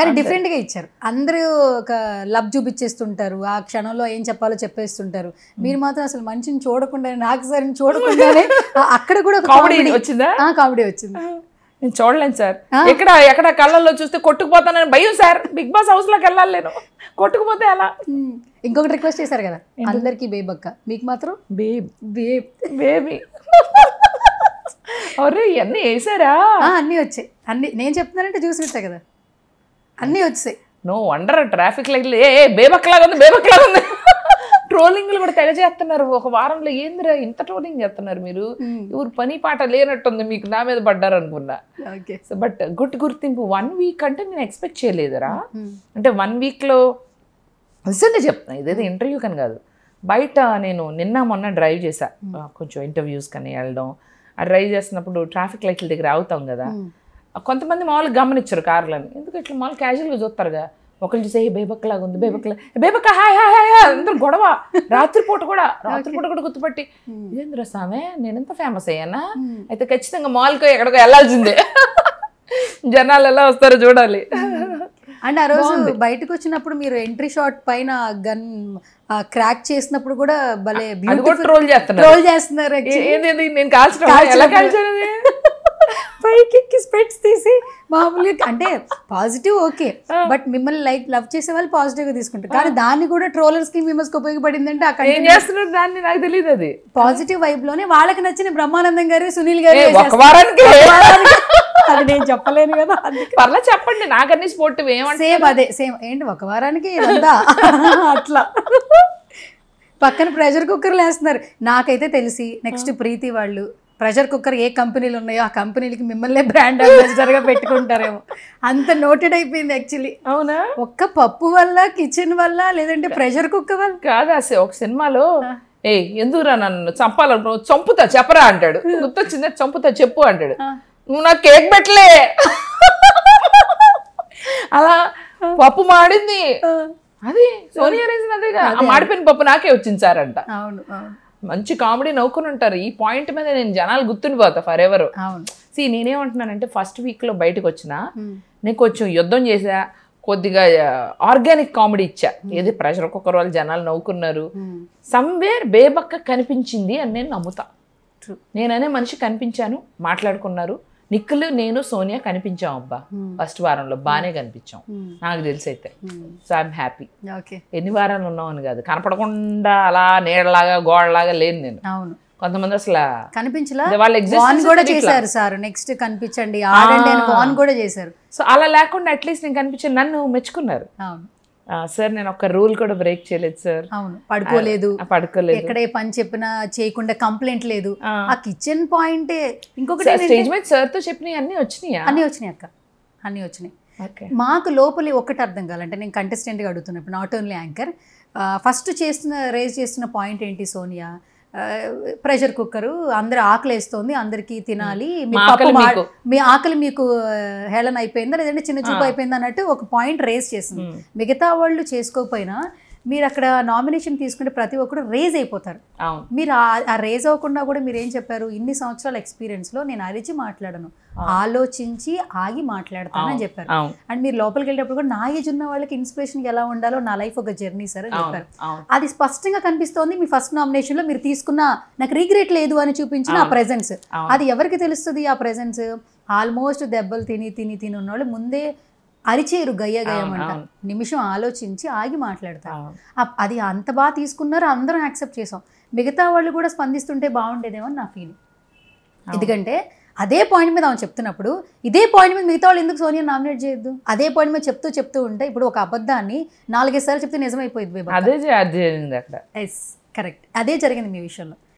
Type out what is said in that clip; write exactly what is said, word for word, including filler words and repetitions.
కానీ డిఫరెంట్ గా ఇచ్చారు. అందరూ ఒక లవ్ చూపించేస్తుంటారు, ఆ క్షణంలో ఏం చెప్పాలో చెప్పేస్తుంటారు. మీరు మాత్రం అసలు మనిషిని చూడకుండా నాకు సరే చూడకుండానే అక్కడ కూడా కామెడీ వచ్చిందా? కామెడీ వచ్చింది. నేను చూడలేను సార్. ఎక్కడ ఎక్కడ కళ్ళల్లో చూస్తే కొట్టుకుపోతానని భయం సార్. బిగ్ బాస్ హౌస్ లోకి వెళ్ళాలి నేను, కొట్టుకుపోతే అలా. ఇంకొకటి రిక్వెస్ట్ చేశారు కదా అందరికి బేబక్క, మీకు మాత్రం బేబ్ బేబ్ బేబీ. అరే ఇవన్నీ వేసారా? అన్నీ వచ్చాయి. అన్ని నేను చెప్తున్నానంటే చూసినట్టే కదా, అన్నీ వచ్చాయి. నో వండర్ ట్రాఫిక్ లైట్లు ఏ బేబక్కలాగా ఉంది, బేబక్కలాగా ఉంది. ట్రోలింగ్లు కూడా తెగ చేస్తున్నారు ఒక వారంలో. ఏందిరా ఇంత ట్రోలింగ్ చేస్తున్నారు మీరు? ఎవరు పని పాట లేనట్టుంది మీకు, నా మీద పడ్డారు అనుకున్నా. బట్ గుడ్ గుర్తింపు. వన్ వీక్ అంటే నేను ఎక్స్పెక్ట్ చేయలేదురా. అంటే వన్ వీక్లో నిజంగా చెప్తున్నా, ఇదేదో ఇంటర్వ్యూ కానీ కాదు, బయట నేను నిన్న మొన్న డ్రైవ్ చేశా కొంచెం ఇంటర్వ్యూస్ కానీ వెళ్ళడం. ఆ డ్రైవ్ చేస్తున్నప్పుడు ట్రాఫిక్ లైట్ల దగ్గర ఆగుతాం కదా, కొంతమంది మామూలుగా గమనించారు కార్లని. ఎందుకు ఇట్లా మామూలు క్యాజువల్గా చూస్తారుగా, ఒకళ్ళు చూసే బేబక్కలాగా ఉంది, బేబక్కలా బేబక్క హాయ్ హాయ్ హాయ్ అందరూ గొడవ. రాత్రిపూట కూడా రాత్రిపూట కూడా గుర్తుపట్టి ఇదేంద్ర సామె నేను ఎంత ఫేమస్ అయ్యానా, అయితే ఖచ్చితంగా మాల్కో ఎక్కడికో వెళ్ళాల్సిందే. జనాలు ఎలా వస్తారో చూడాలి. అండ్ ఆ రోజు బయటకు వచ్చినప్పుడు మీరు ఎంట్రీ షాట్ పైన గన్ క్రాక్ చేసినప్పుడు కూడా భలే ట్రోల్ చేస్తున్నారు ట్రోల్ చేస్తున్నారు. నేను కాల్చడం ఎలా కాల్చాను? పైకి ఎక్కి స్పెట్స్ తీసి మామూలుగా. అంటే పాజిటివ్ ఓకే, బట్ మిమ్మల్ని లైక్ లవ్ చేసే వాళ్ళు పాజిటివ్ గా తీసుకుంటారు. కానీ దాన్ని కూడా ట్రోలర్స్ కి మిమ్మల్ని ఉపయోగపడింది అంటే అక్కడ ఏం చేస్తున్నారు దాన్ని నాకు తెలియదు. అది పాజిటివ్ వైబ్ లోనే వాళ్ళకి నచ్చిన బ్రహ్మానందం గారు సునీల్ గారు అది నేను చెప్పలేను కదా. పర్లా చెప్పండి, నాకన్నీ స్పోర్టివ్. ఏమంటే సేమ్ అదే సేమ్ ఏంటి ఒక వారానికి ఇదంతా అట్లా పక్కన ప్రెషర్ కుక్కర్లు వేస్తున్నారు. నాకైతే తెలిసి నెక్స్ట్ ప్రీతి వాళ్ళు ప్రెషర్ కుక్కర్ ఏ కంపెనీలు ఉన్నాయో ఆ కంపెనీలకి మిమ్మల్ని బ్రాండ్ అంబాసిడర్ గా పెట్టుకుంటారేమో, అంత నోటెడ్ అయిపోయింది యాక్చువల్లీ. అవునా? ఒక్క పప్పు వల్ల, కిచెన్ వల్ల, లేదంటే ప్రెషర్ కుక్కర్ వల్ల కాదా? ఒక సినిమాలో ఏ ఎందుకురా నన్ను చంపాలను, చంపుతా చెప్పరా అంటాడు. గుర్తొచ్చిందా? చంపుతా చెప్పు అంటాడు. నువ్వు నాకు కేక్ పెట్టలే. అలా పప్పు మాడింది, అది సోనియా రీజన్ అదేగా. ఆ మాడిపోయిన పప్పు నాకే వచ్చింది సార్ అంట. అవును, మంచి కామెడీ నవ్వుకుని ఉంటారు. ఈ పాయింట్ మీద నేను జనాలు గుర్తుండిపోతా ఫర్ ఎవరు. సి నేనేమంటున్నానంటే ఫస్ట్ వీక్ లో బయటకు వచ్చినా నేను కొంచెం యుద్ధం చేసా, కొద్దిగా ఆర్గానిక్ కామెడీ ఇచ్చా. ఏది ప్రెషర్ కుక్కర్ వాళ్ళు జనాలు నవ్వుకున్నారు, సమ్వేర్ బేబక్క కనిపించింది అని నేను నమ్ముతా. నేననే మనిషి కనిపించాను, మాట్లాడుకున్నారు. నిక్కులు నేను సోనియా కనిపించాం అబ్బా ఫస్ట్ వారంలో, బాగానే కనిపించాం నాకు తెలిసి అయితే. So I'm happy. ఎన్ని వారాలు ఉన్నామని కాదు, కనపడకుండా అలా నీడలాగా గోడలాగా లేను నేను. కొంతమంది అసలు కనిపించలా, వాళ్ళ ఎగ్జిస్టెన్స్ కూడా చేశారు సార్. నెక్స్ట్ కనిపించండి ఆడండి అని వాన్ కూడా చేశారు. సో అలా లేకుండా అట్లీస్ట్ నేను కనిపించాను, నన్ను మెచ్చుకున్నారు. సార్ నేను ఒక రూల్ కూడా బ్రేక్ చేయలేదు సార్. అవును, పడుకోలేదు, పడుకోలేదు, ఎక్కడే పని చెప్పినా చేయకుండా కంప్లైంట్ లేదు. ఆ కిచెన్ పాయింట్ ఇంకొకటి స్టేజ్ మీద సార్ తో చెప్పినవి అన్ని వచ్చినాయి. అన్ని వచ్చినాయి అక్క, అన్ని వచ్చినాయి. మాకు లోపలి ఒకటి అర్థం కావాలంటే నేను కంటెస్టెంట్గా అడుగుతున్నప్పుడు, నాట్ ఓన్లీ యాంకర్, ఫస్ట్ చేస్తున్న రేజ్ చేస్తున్న పాయింట్ ఏంటి సోనియా? ప్రెషర్ కుక్కరు అందరు ఆకలి వేస్తుంది, అందరికి తినాలి, మీ ఆకలి మీకు హేళన అయిపోయిందా లేదంటే చిన్న చూపు అయిపోయిందా అన్నట్టు ఒక పాయింట్ రేజ్ చేసింది. మిగతా వాళ్ళు చేసుకోకపోయినా మీరు అక్కడ నామినేషన్ తీసుకుంటే ప్రతి ఒక్కరు రేజ్ అయిపోతారు. మీరు ఆ రేజ్ అవ్వకుండా కూడా మీరు ఏం చెప్పారు? ఇన్ని సంవత్సరాల ఎక్స్పీరియన్స్ లో నేను అరిచి మాట్లాడను, ఆలోచించి ఆగి మాట్లాడతానని చెప్పారు. అండ్ మీరు లోపలికి వెళ్ళేటప్పుడు కూడా నా ఏజ్ ఉన్న వాళ్ళకి ఇన్స్పిరేషన్ ఎలా ఉండాలో నా లైఫ్ ఒక జర్నీ సార్ అని చెప్పారు. అది స్పష్టంగా కనిపిస్తోంది మీ ఫస్ట్ నామినేషన్ లో. మీరు తీసుకున్న నాకు రిగ్రెట్ లేదు అని చూపించిన ఆ ప్రెజెన్స్, అది ఎవరికి తెలుస్తుంది? ఆ ప్రెజెన్స్ ఆల్మోస్ట్ దెబ్బలు తిని తిని తిని ఉన్నవాళ్ళు ముందే అరిచేరు గయ్య గయ్యమంట, నిమిషం ఆలోచించి ఆగి మాట్లాడతారు. అది అంత బాగా తీసుకున్నారు, అందరం యాక్సెప్ట్ చేసాం. మిగతా వాళ్ళు కూడా స్పందిస్తుంటే బాగుండేదేమో నా ఫీలింగ్. ఎందుకంటే అదే పాయింట్ మీద ఆమె చెప్తున్నప్పుడు ఇదే పాయింట్ మీద మిగతా వాళ్ళు ఎందుకు సోనియా నామినేట్ చేయొద్దు? అదే పాయింట్ మీద చెప్తూ చెప్తూ ఉంటే ఇప్పుడు ఒక అబద్ధాన్ని నాలుగైదు సార్లు చెప్తే నిజమైపోయింది. అదే జరిగింది అక్కడ. ఎస్ కరెక్ట్, అదే జరిగింది మీ విషయంలో.